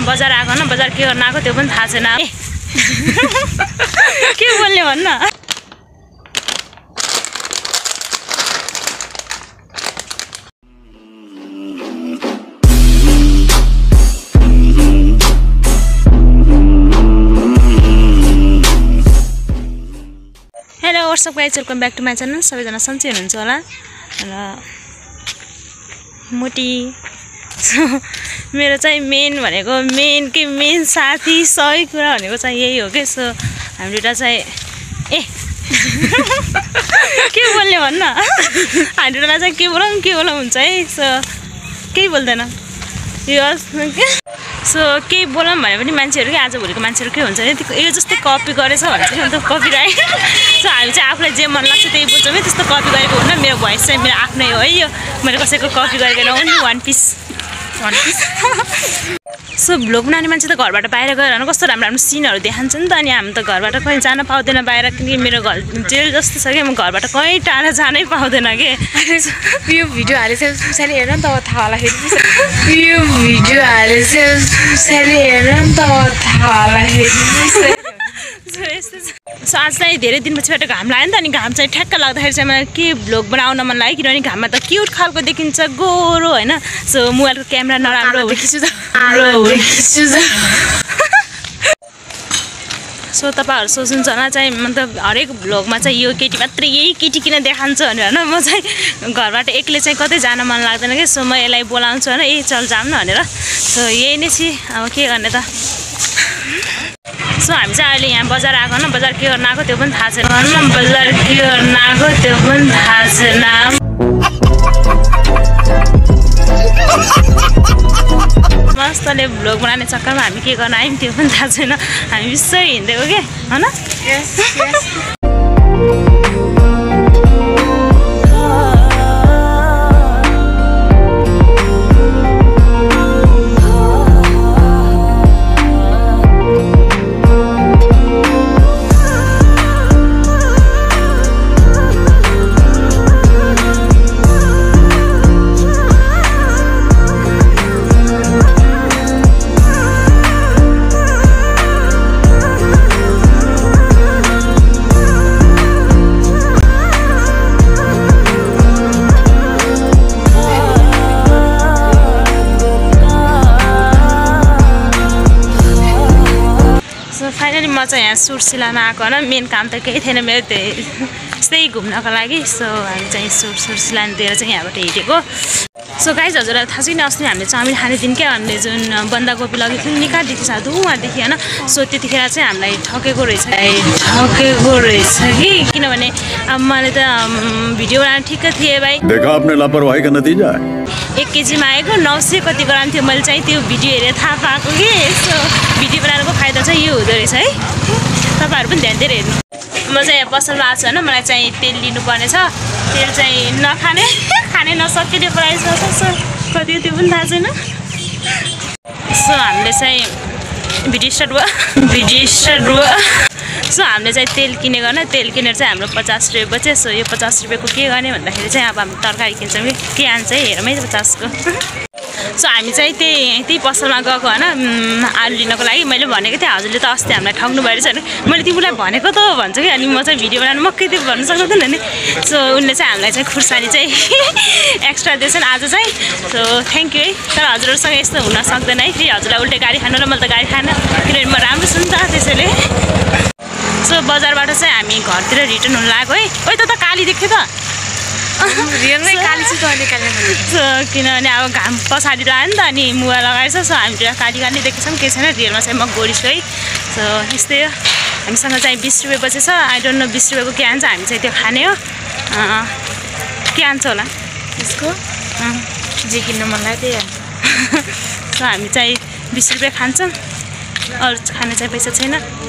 बजार आएको न बजार के गर्न आएको त्यो पनि थाहा छैन के बोल्ने भन्न hello what's up guys welcome back to my channel सबैजना सन्चै हुनुहुन्छ होला र मोटी मेरो चाहिँ मेन भनेको मेन साथी सही कुरा भनेको चाहिँ यही हो कि सो हामी दुईटा चाहिँ के बोल्ने भन्न हामी दुईटालाई चाहिँ के बोलाउँ हुन्छ है सो केही बोल्दैन यो सो केही बोलाऊँ भने पनि मान्छेहरू के आजभोलिको मान्छेहरू के हुन्छ नि यो जस्तै कपी गरेछ भन्छ नि अन्त कपिराइट सो हामी चाहिँ आफूलाई जे मन लाग्छ त्यही बोल्छौँ है त्यस्तो कपी गरेको हुन्न मेरो भोइस चाहिँ मेरो आफ्नै हो है यो मैले कसैको कपी गरेको only one piece so vlog बनाउने मान्छे त घरबाट बाहिर गएर कस्तो राम्रो राम्रो सिनहरू देखान्छ नि त अनि हामी त घरबाट कहीँ जान पाउँदैन बाहिर किनकि मेरो घर जेल जस्तो छ कि म घरबाट कहीँ टाढा जानै पाउँदैन कि यो भिडियो हालेपछि पुसाले हेर न त थाहा होला फेरि यो भिडियो हालेपछि पुसाले हेर न त थाहा होला फेरि सो आज चाहिँ धेरै दिनपछिबाट घाम लाग्यो नि त अनि घाम चाहिँ ठ्याक्क लाग्दाखेरि चाहिँ मलाई के भ्लग बनाउन मन लाग्यो किनभने घाममा त क्युट खालको देखिन्छ गोरो होइन सो मोबाइलको क्यामेरा नराम्रो सो तपाईँहरू सोच्नुहुन्छ होला चाहिँ मतलब हरेक भ्लगमा चाहिँ यो केटी मात्रै यही केटी किन देखान्छ भनेर होइन म चाहिँ घरबाट एक्लै चाहिँ कतै जान मन लाग्दैन कि सो म यसलाई बोलाउँछु होइन चल जाऊँ न भनेर सो यही नै छि अब के गर्ने त सो हामी चाहिँ अहिले यहाँ बजार आएको न बजार के गर्न आएको त्यो पनि थाहा छैन बजार के गर्न आएको त्यो पनि थाहा छैन मस्तले भ्लग बनाउने चक्करमा हामी के गर्न आयौँ त्यो पनि थाहा छैन हामी बिस्सै हिँडेको के होइन फाइनली म चाहिँ यहाँ सुट सिलाउन आएको होइन मेन काम त केही थिएन मेरो त्यस्तै घुम्नको लागि सो हामी चाहिँ सुट सिलाउनु दिएर चाहिँ यहाँबाट हिँडेको सो गाइज हजुरलाई थाहा छैन अस्ति हामीले चाउमिन खाने दिन क्या हामीले जुन बन्दाकोपी लगेको थियौँ निकादेखि साधु उहाँदेखि होइन सो त्यतिखेर चाहिँ हामीलाई ठकेको रहेछ कि किनभने अब मैले त भिडियो बनाएर ठिक्क थिएँ भाइ देखा आपने लापरवाही का नतिजा 1 केजीमा आएको 900 कति ग्राम थियो मैले चाहिँ त्यो भिडियो हेरेर थाहा पाएको कि सो भिडियो बनाएको फाइदा चाहिँ यो हुँदो रहेछ है तपाईँहरू पनि ध्यान दिएर हेर्नु म चाहिँ यहाँ पसलमा आएको छु होइन मलाई चाहिँ तेल लिनुपर्ने छ तेल चाहिँ नखाने खाने नसकिने प्राइस सो कति हो त्यो पनि थाहा छैन सो हामीले चाहिँ भिडियो स्टार्ट भयो सो हामीले चाहिँ तेल किनेको होइन तेल किनेर चाहिँ हाम्रो 50 रुपियाँ बच्यो सो यो 50 रुपियाँको के गर्ने भन्दाखेरि चाहिँ अब हामी तरकारी किन्छौँ कि के हान्छ है हेरौँ है 50 को सो हामी चाहिँ त्यही पसलमा गएको होइन आलु लिनको लागि मैले भनेको थिएँ हजुरले त अस्ति हामीलाई ठग्नु भइरहेछ भने मैले तिमीलाई भनेको त भन्छ कि अनि म चाहिँ भिडियो बनाउनु मकै त्यो भन्नु सक्दैन नि सो उनले चाहिँ हामीलाई चाहिँ खुर्सानी चाहिँ एक्स्ट्रा दिएछन् आज चाहिँ सो थ्याङ्क यू है तर हजुरहरूसँग यस्तो हुन सक्दैन है फेरि हजुरलाई उल्टे गाडी खानु र मैले त गाडी खान किनभने म राम्रो छु नि त त्यसैले सो बजारबाट चाहिँ हामी घरतिर रिटर्न हुन लाग्यो है ओइ त काली देख्थ्यो त रियलमै काली चाहिँ किनभने अब घाम पछाडि लाग्यो नि त अनि मुवा लगाएछ सो हामी काली देखेछौँ के छैन रियलमा चाहिँ म गोरी छु है सो यस्तै हो हामीसँग चाहिँ 20 रुपियाँ बचेछ आई डोन्ट नो 20 रुपियाँको के हान्छ हामी चाहिँ त्यो खाने हो के हान्छ होला त्यसको जे किन्न मन लाग्यो त्यही सो हामी चाहिँ 20 रुपियाँ खान्छौँ अरू खाने चाहिँ पैसा छैन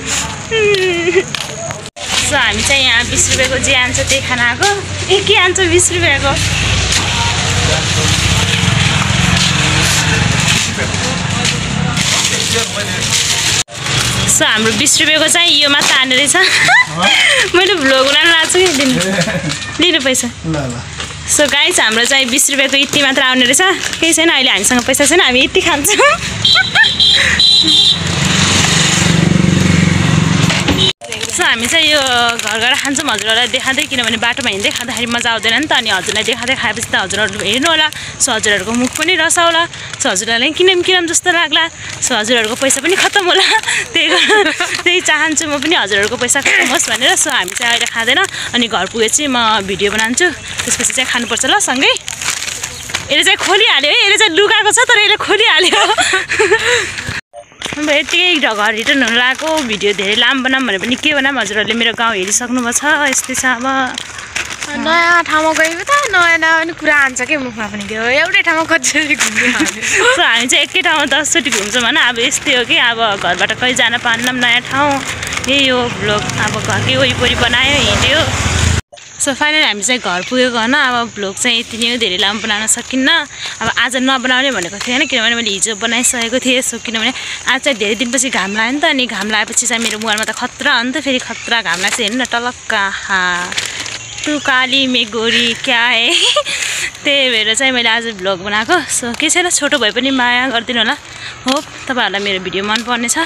सो हामी चाहिँ यहाँ 20 रुपियाँको जे हान्छ त्यही खाना आएको के हान्छ 20 रुपियाँको सो हाम्रो 20 रुपियाँको चाहिँ यो मात्र हान्ने रहेछ मैले भ्लग बनाउन लाग्छ कि लिनु पैसा सो गाइस हाम्रो चाहिँ 20 रुपियाँको यति मात्र आउने रहेछ केही छैन अहिले हामीसँग पैसा छैन हामी यति खान्छौँ घर घर खान्छौँ हजुरहरूलाई देखाउँदै किनभने बाटोमा हिँड्दै खाँदाखेरि मजा आउँदैन नि त अनि हजुरलाई देखाउँदै खाएपछि त हजुरहरू हेर्नु होला सो हजुरहरूको मुख पनि रसाउला सो हजुरहरूलाई किनौँ जस्तो लाग्ला सो हजुरहरूको पैसा पनि खत्तम होला त्यही चाहन्छु म पनि हजुरहरूको पैसा खत्तम होस् भनेर सो हामी चाहिँ अहिले खाँदैन अनि घर पुगेपछि म भिडियो बनाउँछु त्यसपछि चाहिँ खानुपर्छ ल सँगै यसले चाहिँ खोलिहाल्यो है यसले चाहिँ लुकाएको छ तर यसले खोलिहाल्यो अब यतिकै घर रिटर्न हुनु लागेको भिडियो धेरै लामो बनाऊँ भने पनि के बनाऊँ हजुरहरूले मेरो गाउँ हेरिसक्नु भएको छ यस्तै छ अब नयाँ ठाउँमा गयो त नयाँ नयाँ पनि कुरा आन्छ क्या मुखमा पनि त्यो एउटै ठाउँमा कतिचोटि घुम्नु सो हामी चाहिँ एकै ठाउँमा 10चोटि घुम्छौँ होइन अब यस्तै हो कि अब घरबाट कहीँ जान पाएनौँ नयाँ ठाउँ यही हो भ्लग अब घरकै वरिपरि बनायो हिँड्यो सो फाइनली हामी चाहिँ घर पुगेको होइन अब भ्लग चाहिँ यति नै हो धेरै लामो बनाउन सकिन्न अब आज नबनाउने भनेको थिएन किनभने मैले हिजो बनाइसकेको थिएँ सो किनभने आज चाहिँ धेरै दिनपछि घाम लाग्यो नि त अनि घाम लागेपछि चाहिँ मेरो मुहारमा त खतरा हो नि त फेरि खतरा घाम लाग्छ हेर्नु न टलक्क तु काली मेगोरी क्या है त्यही भएर चाहिँ मैले आज भ्लग बनाएको सो के छैन छोटो भए पनि माया गरिदिनु होला होप तपाईँहरूलाई मेरो भिडियो मन पर्नेछ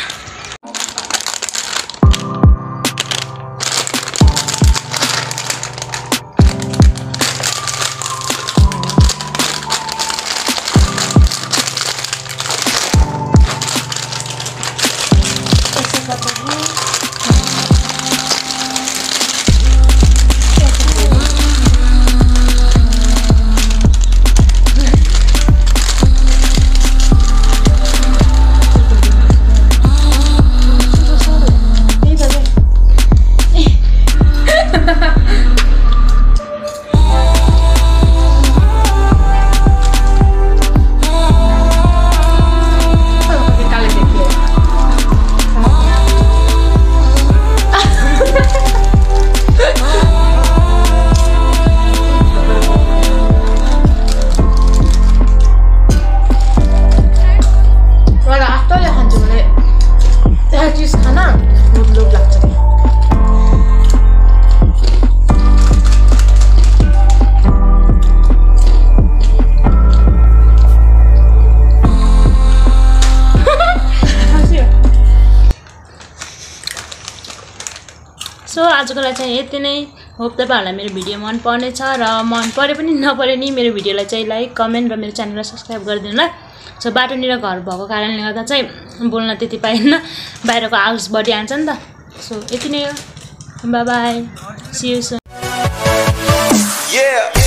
सो आजको लागि चाहिँ यति नै होप तपाईँहरूलाई मेरो भिडियो मन पर्नेछ र मन परे पनि नपरे नि मेरो भिडियोलाई चाहिँ लाइक कमेन्ट र मेरो च्यानललाई सब्सक्राइब गरिदिनु होला सो बाटोनिर घर भएको कारणले गर्दा चाहिँ बोल्न त्यति पाइन्न बाहिरको आवाज बढी आउँछ नि त सो यति नै हो bye bye see you soon